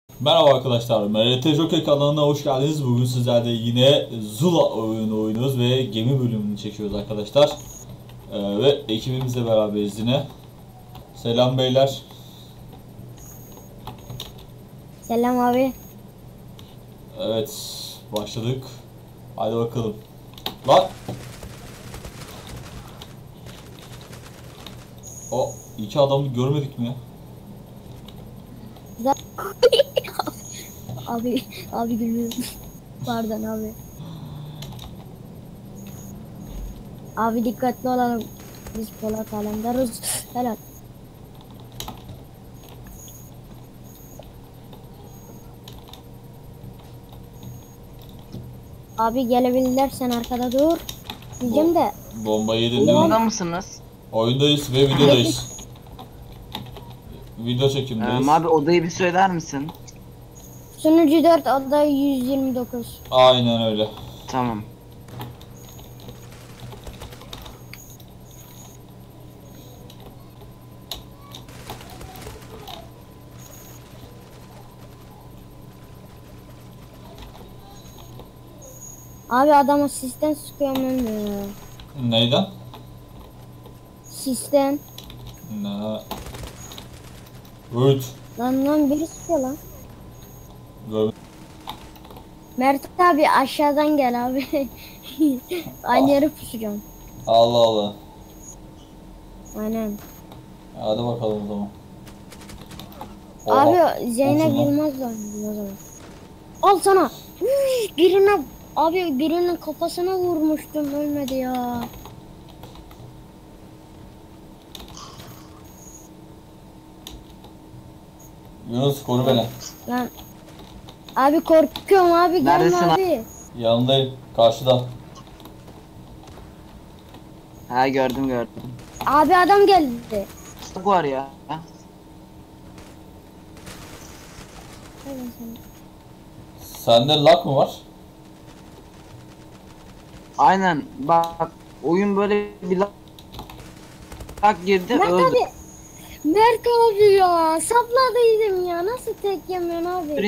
Merhaba arkadaşlar, MRT Jockey kanalına hoş geldiniz. Bugün sizlerle yine Zula oyunu oynuyoruz ve gemi bölümünü çekiyoruz arkadaşlar. Ve ekibimizle beraberiz yine. Selam beyler. Selam abi. Evet, başladık. Hadi bakalım. Lan! O iki adamı görmedik mi ya? abi gülüyorum. Pardon abi. Abi dikkatli olalım. Biz Polat Alemdar'ız. Helal. Abi gelebilirsen arkada dur. Diyeceğim de. Bombayı yedin değil mi? Oyunda mısınız? Oyundayız ve videodayız. Video çekimdeyiz. Abi odayı bir söyler misin? Sunucu 4 oda 129. Aynen öyle. Tamam. Abi adama sistem sıkıyorum ölmüyor. Neyden? Sistem. Ne? Üt. Lan biri sıkıyor lan. Gör- Mert abi aşağıdan gel abi. Aynı yere pusacağım. Allah Allah. Aynen. Hadi bakalım o zaman. Oha, Abi Zeynep olsun lan. Yılmaz var o zaman. Al sana. Birinin kafasına vurmuştum ölmedi ya. Yunus koru beni. Lan abi korkuyorum abi gelme Neredesin abi. Yanındayım. Karşıda. Ha gördüm. Abi adam geldi. Çok var ya. Sende lag mı var? Aynen bak oyun böyle bir lag girdi Mert öldü. abi. Mert abi ya sapladıydım ya nasıl tek yemiyorsun abi.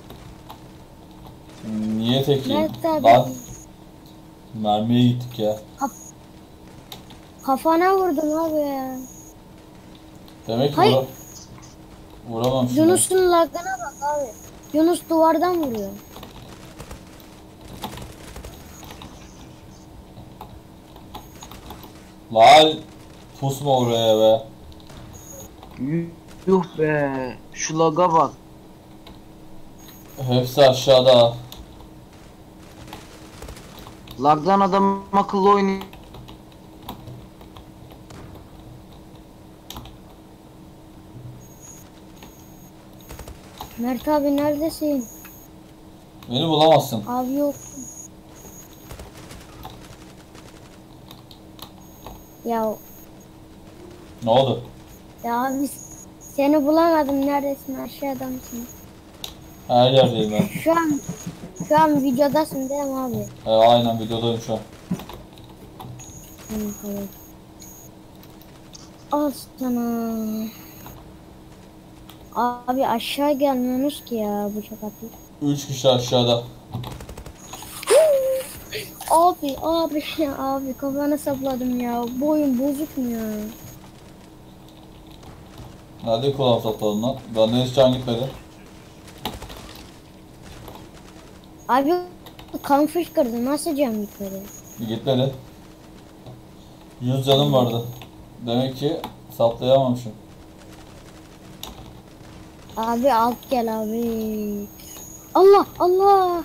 Niye tek yiyeyim? Mert abi. Lan mermiye gittik ya. Kafana vurdum abi ya. Demek ki Hayır. vuramam şimdi. Yunus'un lagına bak abi. Yunus duvardan vuruyor. Lan pusma oraya be. Yuh be. Şu laga bak. Hepsi aşağıda. Lagdan adam akıllı oynuyor. Mert abi neredesin? Beni bulamazsın. Abi yok. Ya Ne oldu? abi seni bulamadım. Neredesin? Aşağıda mısın? Her yerdeyim ben. Şu an videodasın değil mi abi? Aynen videodayım şu an. Tamam. Al sana. Abi aşağı gelmiyorsunuz ki ya bu çok atlı. 3 kişi aşağıda. Abi kafana sapladım ya. Bu oyun bozuk mu ya? Nerede kulağım sapladın lan? Benden hiç can gitmedi. Abi kan fışkırdı. Nasıl cam gitmedi? Gitmedi. 100 canım vardı. Demek ki saplayamamışım. Abi alt gel abi. Allah.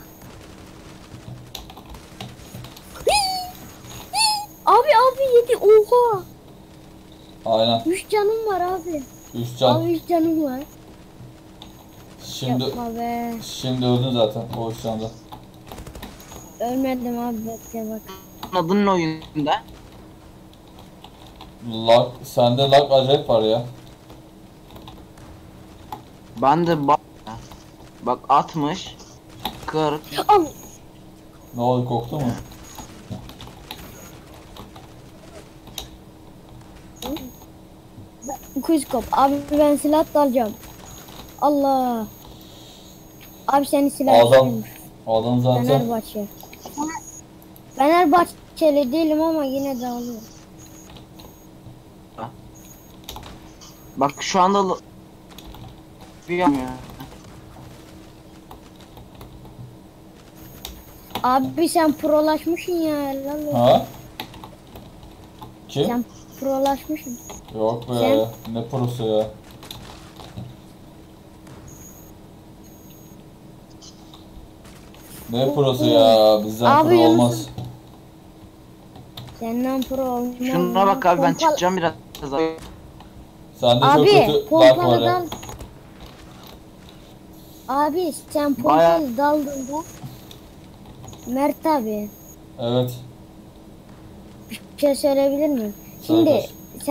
Abi yedi oha. Aynen. 3 canım var abi. 3 can. Abi 3 canım var. Şimdi Yapma be. şimdi öldün zaten o 3 canda. Ölmedim abi bekle bak. Adın ne oyunda? Lag, sende lag acayip var ya. Ben de bak 60 40 Al. Ne oldu, korktun mu? Kuyskop. Abi ben silah da alacağım. Allah. Abi seni silah Adam zaten Fenerbahçe. Fenerbahçeli değilim ama yine de alıyor. Bak şu anda bir ya. Abi sen prolaşmışsın ya. Helal olsun. ha? Kim? Sen prolaşmışsın. Yok be. Sen- Ne prosu ya? Ne prosu ya? Bizden Abi pro Yunus'un- olmaz. Senden pro olmaz. Şuna bak abi ben Pompal- çıkacağım biraz. Sende çok Abi kötü lag var ya. pompalıdan. Abi sen Bayağı- pompalı daldığında. Mert abi Evet. bir şey söyleyebilir miyim? Şimdi Söyle.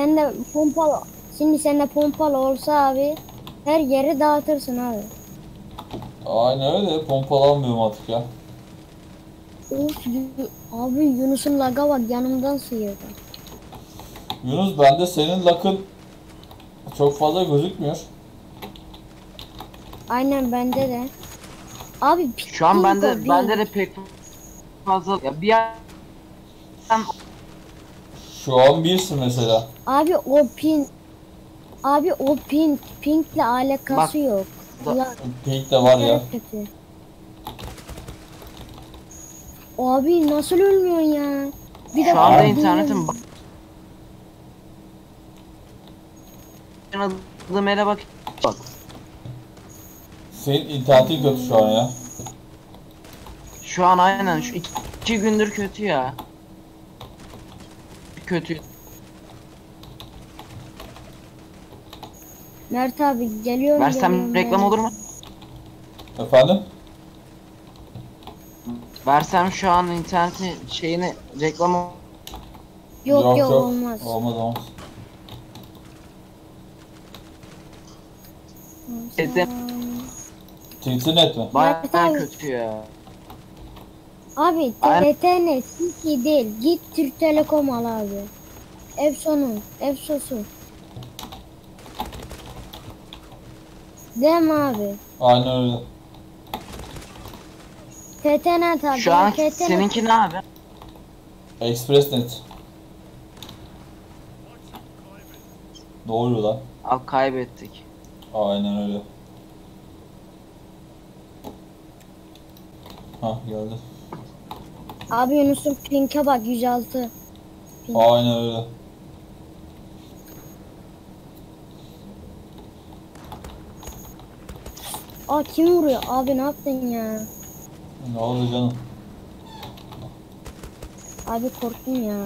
sende pompalı olsa abi her yeri dağıtırsın abi. Aynen öyle. Pompalanmıyorum artık ya. Of, abi Yunus'un laga bak yanımdan sıyırdı. Yunus bende senin lakın çok fazla gözükmüyor. Aynen bende de. Abi Şu an ping bende o, bende de ping. pek fazla ya bir yer Şu an birsin mesela. Abi o ping. Abi o pinkle alakası Bak, yok. Ulan Pink de var ya. çok kötü. Abi nasıl ölmüyorsun ya? Bir de şu anda ben internetim değilim. bak. Adım ele bak. Bak. Senin internetin kötü şu an ya. Şu an aynen şu iki gündür kötü ya. Kötü. Mert abi geliyorum. Versem geliyorum reklam ben. olur mu? Efendim? Versem şu an internetin şeyini reklam Yok olmaz. Olmaz. Edem. Tintinet mi? bayağı abi. kötü ya. Abi Aynen. TRT Türkiye değil. Git Türk Telekom al abi. Efsosu. Değil mi abi? Aynen öyle. TTNet abi. Şu an TTNet. seninki ne abi? Expressnet. Doğru lan. Al kaybettik. Aynen öyle. Hah geldi. Abi Yunus'un pink'e bak 106. Aynen öyle. Aa kim vuruyor? Abi ne yaptın ya? Ne oldu canım? Abi korktum ya.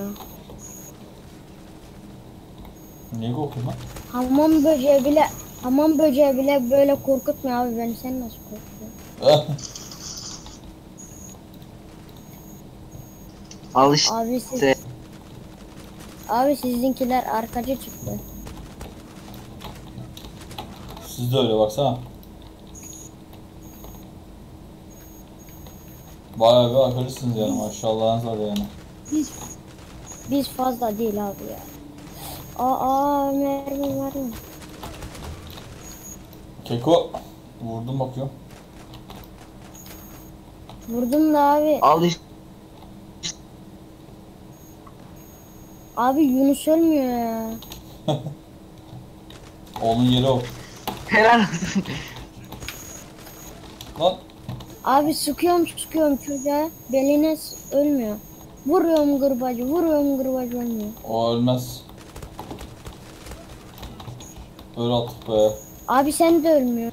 Niye korktun lan? Hamam böceği bile böyle korkutmuyor abi beni. Sen nasıl korkuyorsun? Al işte. Abi sizinkiler arkacı çıktı. Siz de öyle baksana. Bayağı bir akıllısınız yani maşallahınız var yani. Biz fazla değil abi ya. Mermi. Keko vurdum bakıyorum. Vurdum da abi. Al işte. Abi Yunus ölmüyor ya. Onun yeri o. Helal olsun. Lan Abi sıkıyorum çocuğa. Beline ölmüyor. Vuruyorum gırbacı ölmüyor. o ölmez. Öl artık be. Abi sen de ölmüyor.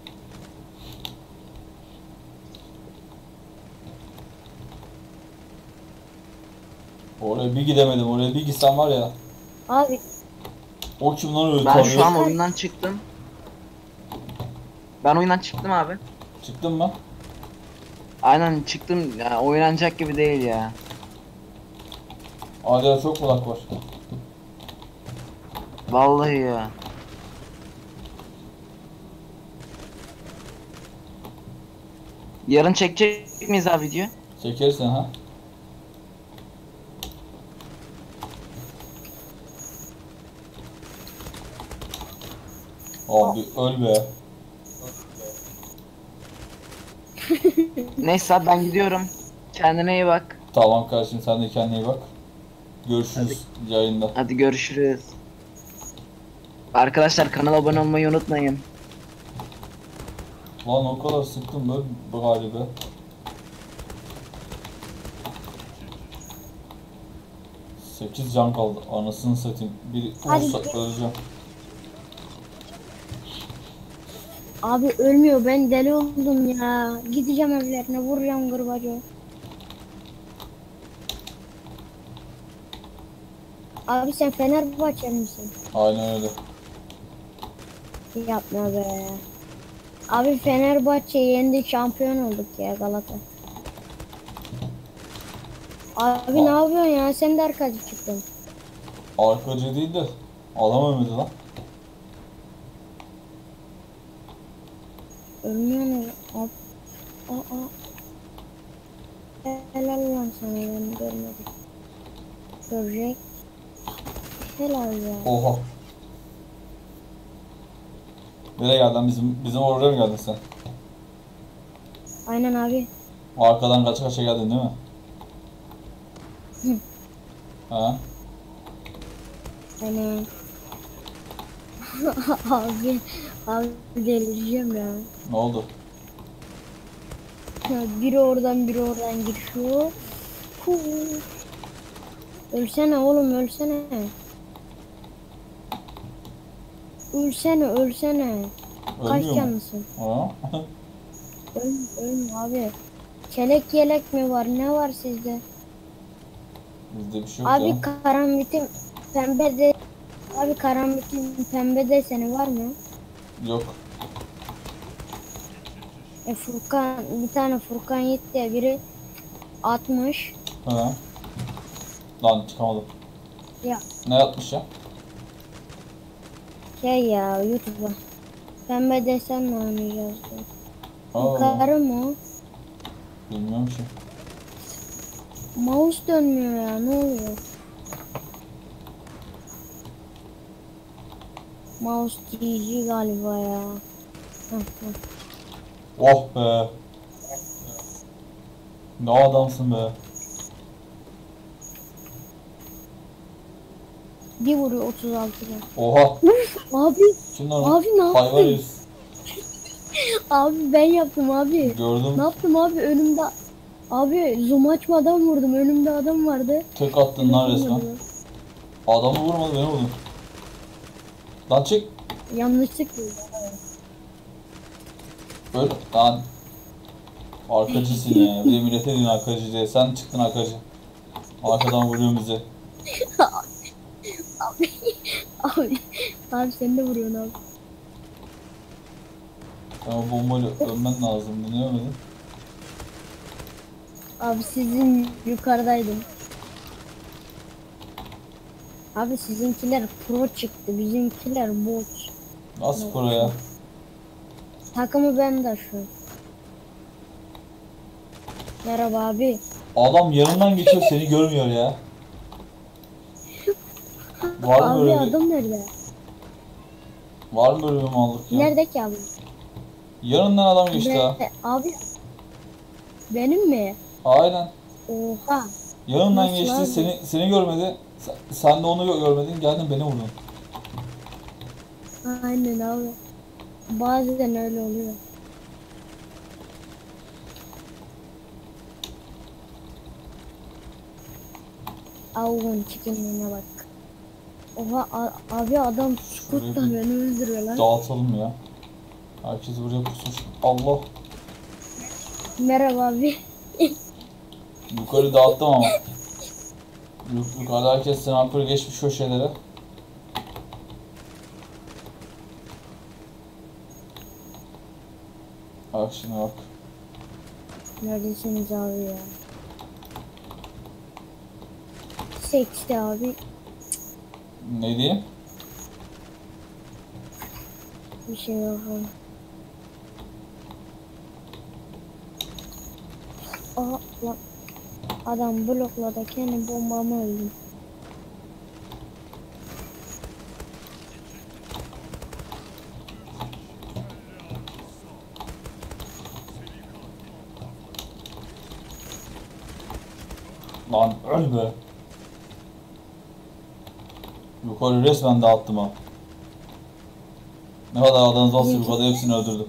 Oraya bir gidemedim. Oraya bir gitsem var ya. Abi O kim lan öyle Ben şu an tanıyor? oyundan çıktım. Ben oyundan çıktım abi. Çıktın mı? Aynen çıktım. Ya oynanacak gibi değil ya. Hala çok kulak var. Vallahi ya. Yarın çekecek miyiz abi video? Çekersin ha. Abi öl be. Neyse abi ben gidiyorum. Kendine iyi bak. Tamam kardeşim, sen de kendine iyi bak. Görüşürüz yayında. Hadi görüşürüz. Arkadaşlar kanala abone olmayı unutmayın. Lan o kadar sıktım böyle galiba. Sekiz can kaldı. Anasını satayım. Bir Hadi olsa gel. öleceğim. Abi ölmüyor, ben deli oldum ya. Gideceğim evlerine, vuracağım gırbacı. Abi sen Fenerbahçe misin? Aynen öyle. Yapma be. Abi Fenerbahçe'yi yendik, şampiyon olduk ya Galata. Abi ne yapıyorsun ya? Sen de arkacı çıktın. Arkacı değil de adam ölmedi lan. Ölmüyor mu? Abi. Aa. Helal lan sana, ben görmedim. Görecek. Helal ya. Oha. Nereye geldin lan? Bizim oraya mı geldin sen? Aynen abi. Arkadan kaça kaça geldin değil mi? Hı. Ha? Aynen. abi delireceğim ya. Ne oldu? Biri oradan biri oradan geçiyor. Huu. Ölsene oğlum, ölsene. Ölsene. Kaç Ölmüyor mu? canlısın? Ha? Ölme abi. Çelek yelek mi var? Ne var sizde? Bizde bir şey yok Abi ya. karambitin pembe de Abi karambitin pembe deseni var mı? Yok. Furkan, bir tane Furkan Yiğit diye biri 60. Ha? Lan çıkamadım. Ya Ne yapmış ya? şey ya, YouTube'a. Pembe desenle oynayacağız diyor. Aa, Karı mı? bilmiyorum ki. Mouse dönmüyor ya, ne oluyor? Mouse GG galiba ya. Heh. Oh be. Ne adamsın be. Bir vuruyor 36'da. Oha. Abi, Kim lan o? abi ne Hayvan yaptın? herif. Abi ben yaptım abi. Gördüm. Ne yaptım abi, önümde. Abi zoom açmadan vurdum, önümde adam vardı. Tek attın lan Beni resmen. vurdu. Adamı vurmadı, beni vurdun. Lan çık. Yanlışlıkla. Öl lan. Arkacısın ya. Bir de millete diyorsun arkacı diye. Sen çıktın arkacı. Arkadan vuruyor bizi. Abi sen de vuruyorsun abi. Ama bombayla ölmen lazımdı. Niye ölmedin? Abi sizin yukarıdaydım. Abi sizinkiler pro çıktı, bizimkiler bot. Nasıl pro ya? Takımı ben de şu. Merhaba abi. Adam yanından geçiyor, seni görmüyor ya. Var mı Abi böyle bir, adam nerede? var mı böyle bir mallık ya? Nerede ki abi? Yanından adam geçti ha. Abi benim mi? Aynen. Oha. Yanından Nasıl geçti, abi? seni görmedi. Sen de onu görmedin, geldin beni vurdun. Aynen abi. Bazen öyle oluyor. Avun çikinliğine bak. Oha abi adam scoot'la Şöyle bir beni öldürüyor lan. Dağıtalım ya. Herkes buraya pusmuş. Allah. Merhaba abi. Yukarı dağıttım ama. Yukarıda herkes sniper geçmiş o şeylere. Bak şimdi bak. Neredesiniz abi ya? Sekti abi. Ne diyeyim? Bir şey yok abi. Aha lan. Adam blokladı, kendi bombamı öldüm. Lan öl be. Yukarı resmen dağıttım ha. Ne kadar adamız varsa bu kadar hepsini öldürdüm.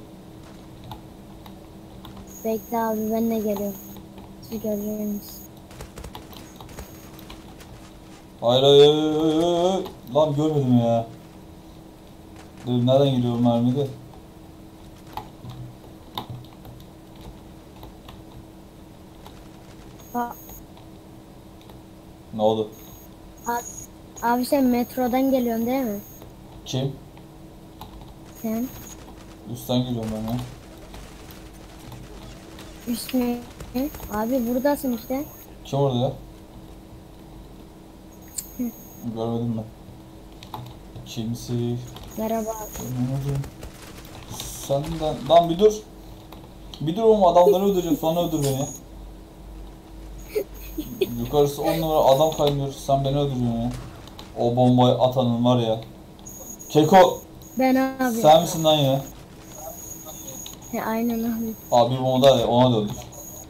Bekle abi ben de geliyorum. Siz göreceğiniz. Hayır hayır hayır, hayır. Lan görmedim ya. Dedim nereden geliyor mermi de. Ha, Ne oldu? abi sen metrodan geliyorsun değil mi? Kim? Sen Üstten geliyorum ben ya. üstüne. Abi buradasın işte. Kim orada ya? Görmedim ben. Kimsi? Merhaba abi. Görmedim. Senden... Lan bir dur. Bir dur oğlum, adamları öldürecek, sonra öldür beni. Yukarısı 10 numara adam kaynıyor, sen beni öldürüyorsun ya. O bombayı atanın var ya. Keko, Ben abi. sen misin lan ya? He, aynen abi. Abi bomba da ona da öldür.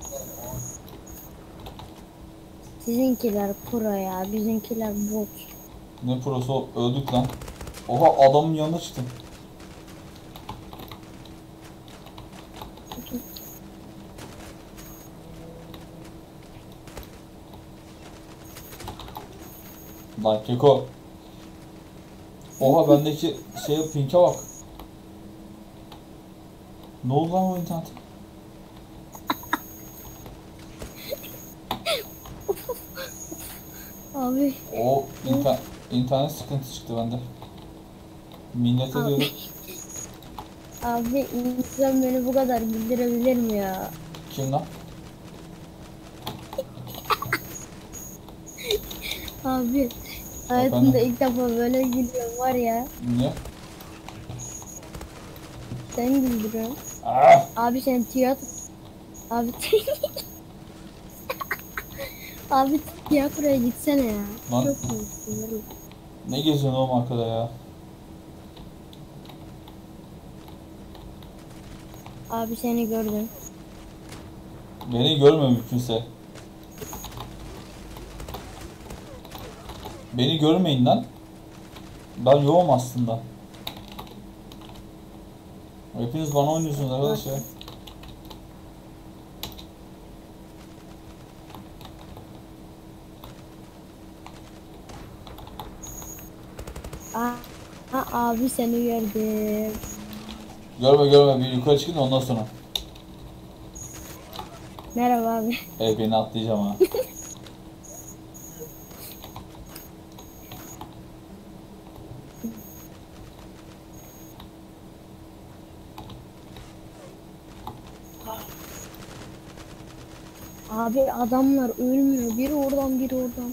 Sizinkiler pro ya. Bizimkiler bot. Ne prosu, öldük lan. Oha, adamın yanına çıktım. Lan Keko. Oha, bendeki pink'e bak. Ne oldu lan o internet? Abi O internet sıkıntı çıktı bende. Minnet Abi. ediyorum. abi insan beni bu kadar güldürebilir mi ya? Kim lan? Abi hayatımda ilk defa böyle gülüyorum var ya. Niye? Sen güldürüyorsun. Ah! Abi sen tiyatro... Abi abi tiyatroya gitsene ya. Lan. Çok komiksin. Ne geziyorsun oğlum arkada ya? Abi seni gördüm. Beni görmüyor mümkünse. Beni görmeyin lan. Ben yoğum aslında. Hepiniz bana oynuyorsunuz arkadaş ya. Abi seni gördüm. Görme bir yukarı çıkın da ondan sonra. Merhaba abi. Beni atlayacağım ha. Abi adamlar ölmüyor. Biri oradan biri oradan.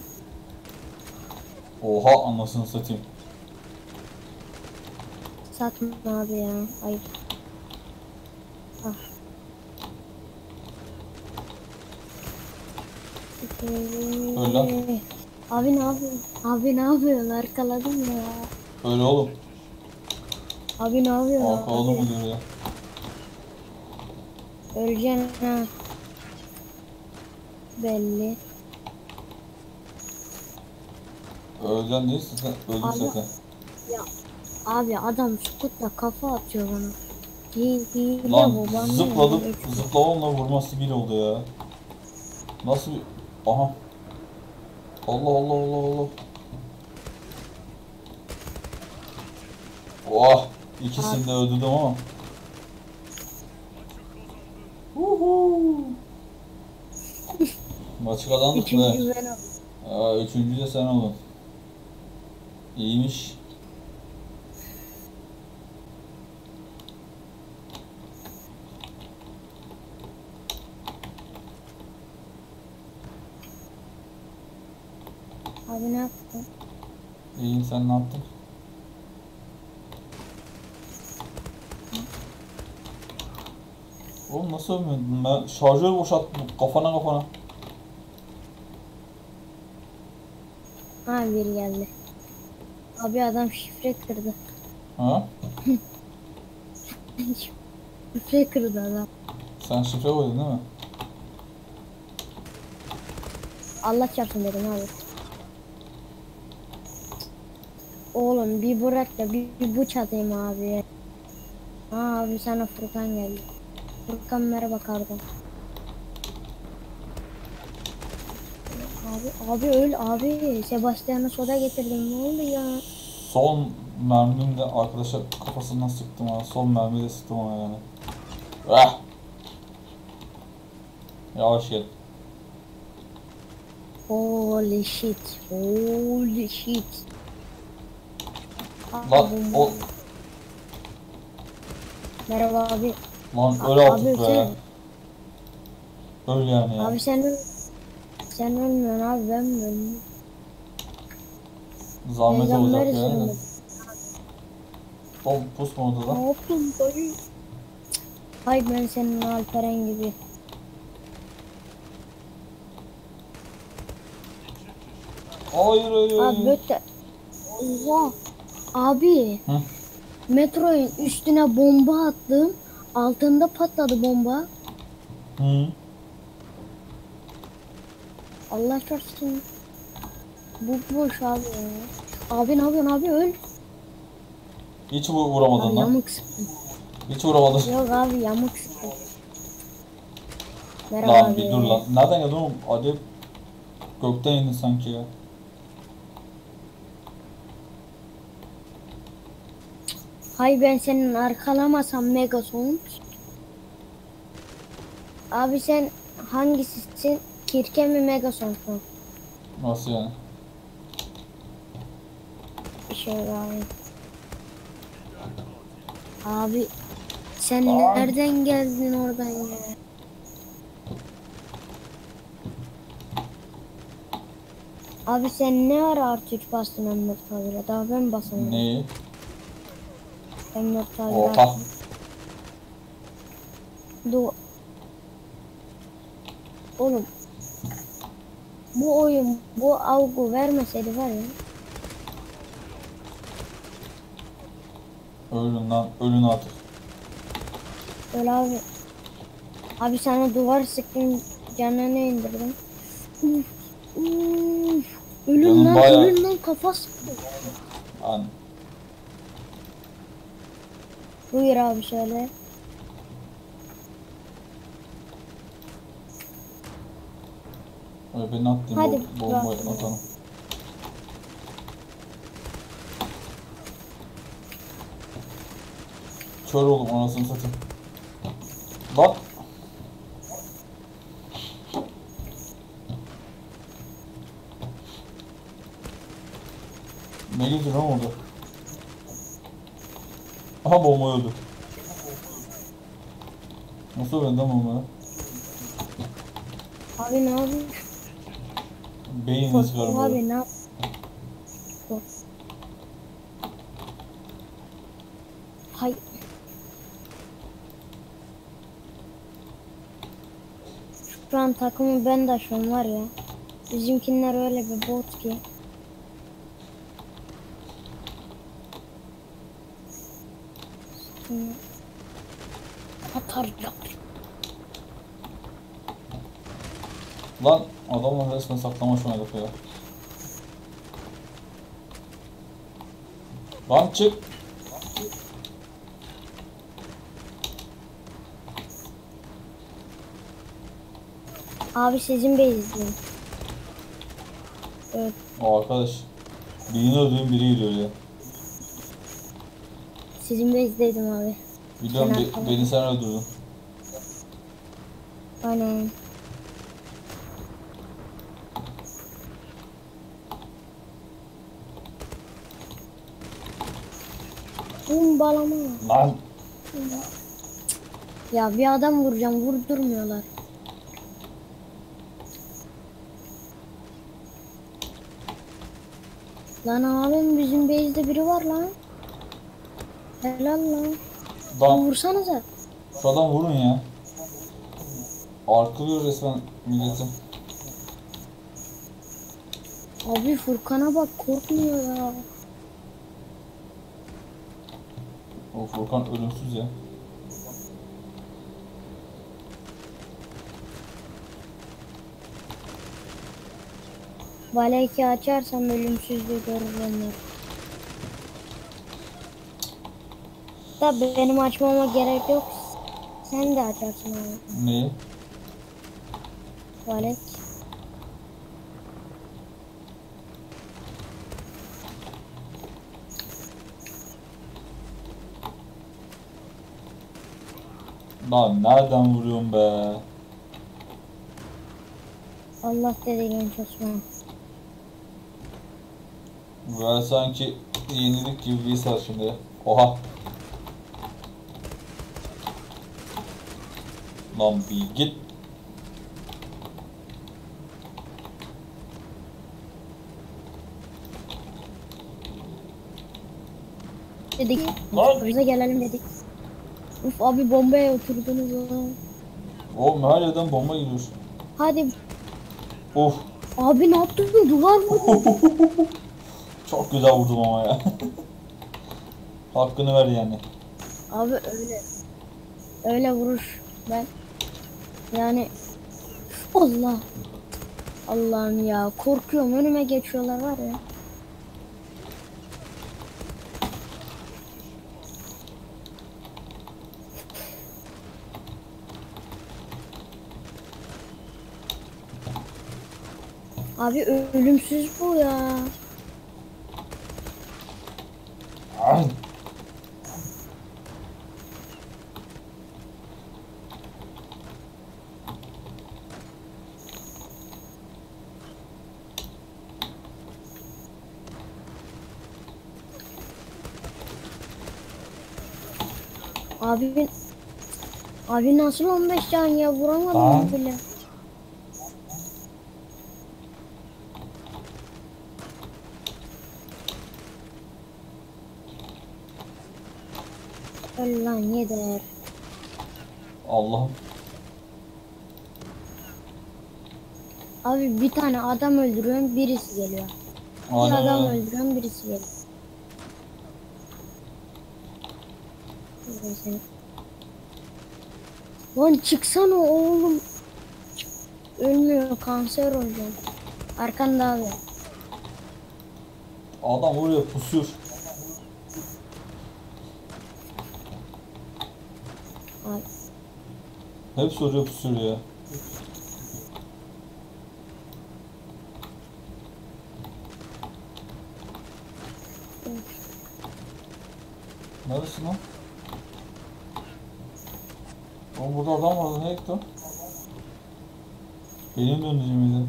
Oha, anasını satayım. Satma abi ya. Ayıp. Ah. Öl lan. Abi ne yapıyorsun? Abi ne yapıyorsun? Arkaladım ya. Öyle oğlum. Abi ne yapıyorsun? Arka oğlum mu diyor ya? Öleceksin ha. Belli. Öleceksin değilsin sen. Öldün Allah. zaten. Abi adam skutla kafa atıyor bana. Hile Lan bu bana. zıpladım. Zıplamamla vurması bir oldu ya. Nasıl bir... Aha. Allah. Oh. İkisini de öldürdüm ama. Maçı kazandık mı? Üçüncü ben oldum. Üçüncü de sen oldun. İyiymiş. Abi ne yaptın? İyiyim, sen ne yaptın? Oğlum nasıl ölmedin? Ben şarjör boşalttım kafana. Ha biri geldi. Abi adam şifre kırdı. Ha? Şifre kırdı adam. Sen şifre koydun değil mi? Allah çarpsın dedim abi. Oğlum bir bırak da bir bıç atayım abi. Abi sana Furkan geldi. Furkan merhaba kardeşim. Abi öl abi. Sebastian'a soda getirdim, ne oldu ya? Son mermimle arkadaşa kafasından sıktım ha. Son mermiyle sıktım ona yani. Ah! Yavaş gel. Holy shit. Holy shit. Lan o Merhaba abi. lan öl Abi artık be. Öl yani ya. Abi sen ölmüyorsun abi, ben mi ölmüyorum? Zahmet olacak Peygamber yani. üzerinde. Oğlum pusma orada Ne da. yaptın dayı? Hay ben senin Alperen gibi. Hayır hayır. Abi böyle. Oha. Abi. Hı? Metroyun üstüne bomba attım. Altında patladı bomba. Hı. Allah çarpsın. Bu boş abi ya. Abi ne yapıyorsun abi, öl. Hiç vuramadın Abi lan. yamuk sıktım. Hiç vuramadın. Yok abi yamuk sıktım. Merhaba Lan abi. bir dur lan. Nereden geldin oğlum? Hadi. Gökten indin sanki ya. Hay ben senin arkalamasam Megason. Abi sen hangisisin? Kirke mi Megason mu? Nasıl yani? Şöyle abi. Abi sen Aa. nereden geldin oradan ya? Abi sen ne ara artı 3 bastın M4 tabire? Daha ben basamadım. Neyi? M4 tabire Oha. attım. Oğlum. Bu oyun bu avgu vermeseydi var ya. Ölün lan. Ölün artık. Öyle abi. Abi sana duvar sıktım, canını indirdim. Uf, uf. Ölün Canım lan, bayağı- ölün lan, kafa sıktı. Lan. Buyur abi şöyle. Öyle beni attın. Hadi Bomba bırak. atalım. Kör oldum anasını satayım. Lan. Ne geziyor lan orada? Aha bomba öldü. Nasıl öldü lan bomba? Abi ne yapıyorsun? Beynini çıkarım böyle. Abi ne yap? Hay. Şu an takımı ben de şu an var ya. Bizimkinler öyle bir bot ki. Atar yap. Lan adamla resmen saklamaç oynadık ya. Lan çık. Abi sizin base'deyim. Evet. O arkadaş. Birini öldüğüm biri geliyor ya. Sizin base'deydim abi. Biliyorum Sen arkadaş. beni sen öldürdün. Aynen. Balama. Lan. Ya bir adam vuracağım, vurdurmuyorlar. Lan abim bizim base'de biri var lan. Helal lan. Lan Vursanıza. şu adam vurun ya. Arkalıyor resmen milleti. Abi Furkan'a bak, korkmuyor ya. O Furkan ölümsüz ya. Valeki açarsam ölümsüzlüğü görür onlar. Tabi benim açmama gerek yok. Sen de açarsın abi. Neyi? Valek. Lan nereden vuruyorsun be? Allah dedi genç Osman. Böyle sanki yenilik gibi bir his var şimdi. Oha. Lan bir git. Dedik. Lan. Bize gelelim dedik. Uf abi bombaya oturdunuz lan. Oğlum her yerden bomba geliyor. Hadi Of. abi ne yaptın? Duvar mı? Çok güzel vurdum ama ya. Hakkını ver yani. Abi öyle. Öyle vuruş. Ben yani Allah. Allah'ım ya korkuyorum önüme geçiyorlar var ya. Abi ölümsüz bu ya. Ay. Abi nasıl 15 can ya vuramadım Lan. bile. Öl lan yeter. Allah'ım. Abi bir tane adam öldürüyorum birisi geliyor. Bir adam Ana. öldürüyorum birisi geliyor. Neyse. Lan çıksana oğlum. Ölmüyor kanser olacağım. Arkanda abi. Adam oraya pusuyor. Ay. Hepsi oraya pusuyor ya. Neredesin lan? Oğlum burada adam vardı, ne gitti o? Benim döndüğümüydü.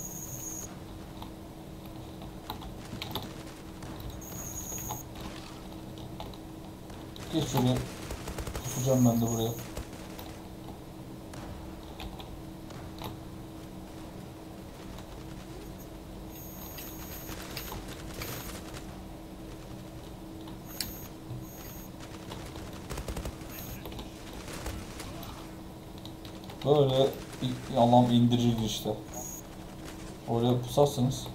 Geç şuraya. Pusacağım ben de buraya. Böyle Allah'ım indiricidir işte. Oraya pusarsınız.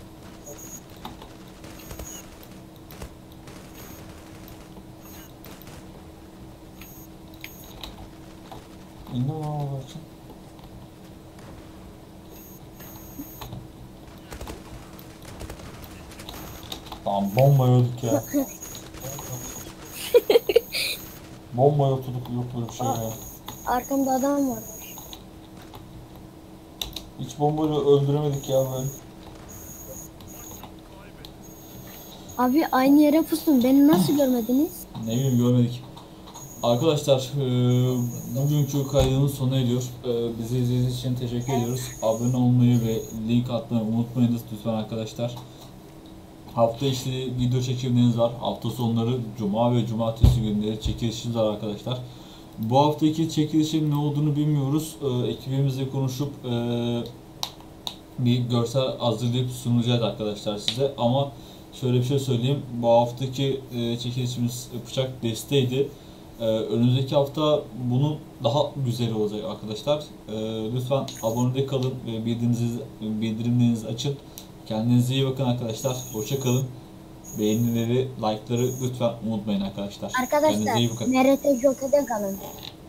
İndim lan Allah için. Tamam bomba yiyorduk ya. Bomba yiyorduk, yok böyle bir şey ya. Arkamda adam var. Hiç bombayla öldüremedik ya ben. Abi aynı yere pustum. Beni nasıl görmediniz? Ne bileyim görmedik. Arkadaşlar bugünkü kaydımız sona eriyor. Bizi izlediğiniz için teşekkür ediyoruz. Abone olmayı ve link atmayı unutmayınız lütfen arkadaşlar. Hafta içi video çekimleriniz var. Hafta sonları cuma ve cumartesi günleri çekilişimiz var arkadaşlar. Bu haftaki çekilişin ne olduğunu bilmiyoruz. Ekibimizle konuşup bir görsel hazırlayıp sunacağız arkadaşlar size. Ama şöyle bir şey söyleyeyim. Bu haftaki çekilişimiz bıçak desteğiydi. Önümüzdeki hafta bunun daha güzeli olacak arkadaşlar. Lütfen abone kalın ve bildirimlerinizi açın. Kendinize iyi bakın arkadaşlar. Hoşça kalın. Beğenileri, like'ları lütfen unutmayın arkadaşlar. Kendinize iyi bakın. Arkadaşlar MRT Joker'de kalın.